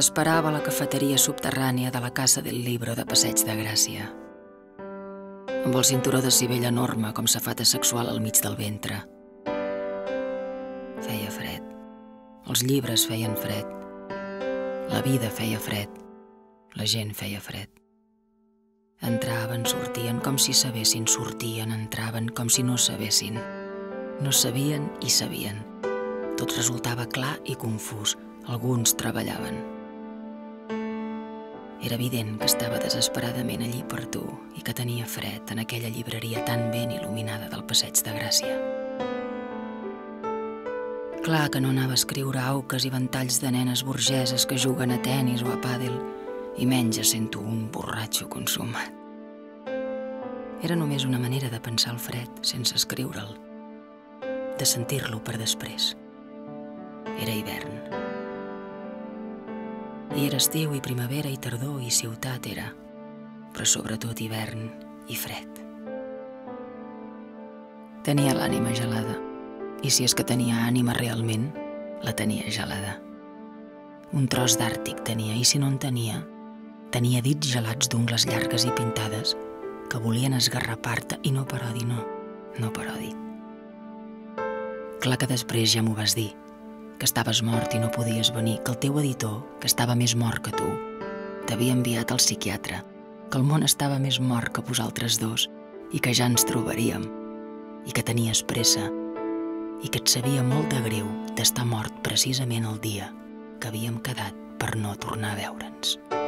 T'esperava a la cafeteria subterrània de la Casa del Libro de Passeig de Gràcia, amb el cinturó de civell enorme com safata sexual al mig del ventre. Feia fred. Els llibres feien fred. La vida feia fred. La gent feia fred. Entraven, sortien com si sabessin, sortien, entraven com si no sabessin. No sabien i sabien. Tot resultava clar i confús. Alguns treballaven. Era evident que estava desesperadament allí per tu i que tenia fred en aquella llibreria tan ben il·luminada del Passeig de Gràcia. Clar que no anava a escriure auques i ventalls de nenes burgeses que juguen a tenis o a pàdel i menys sento un borratxo consumat. Era només una manera de pensar el fred sense escriure'l, de sentir-lo per després. Era hivern. I era estiu i primavera i tardor i ciutat era, però sobretot hivern i fred. Tenia l'ànima gelada, i si és que tenia ànima realment, la tenia gelada. Un tros d'àrtic tenia, i si no en tenia, tenia dits gelats d'ungles llargues i pintades que volien esgarrapar-te i no per odi, no per odi. Clar que després ja m'ho vas dir, que estaves mort i no podies venir, que el teu editor, que estava més mort que tu, t'havia enviat al psiquiatre, que el món estava més mort que vosaltres dos i que ja ens trobaríem, i que tenies pressa, i que et sabia molt de greu d'estar mort precisament el dia que havíem quedat per no tornar a veure'ns.